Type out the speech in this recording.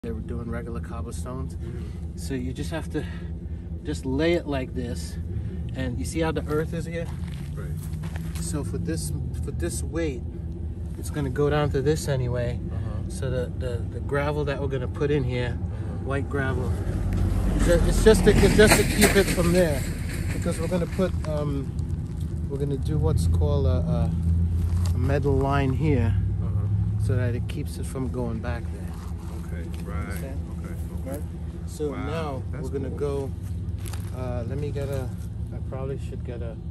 They were doing regular cobblestones. So you just have to just lay it like this, and you see how the earth is here? Right. So for this weight, it's gonna go down to this anyway. So the gravel that we're gonna put in here, white gravel, it's just to keep it from there, because we're gonna put we're gonna do what's called a metal line here, so that it keeps it from going back there. Okay, right. Understand? Okay. Right? So Wow, now that's we're gonna cool. go. Let me get I probably should get a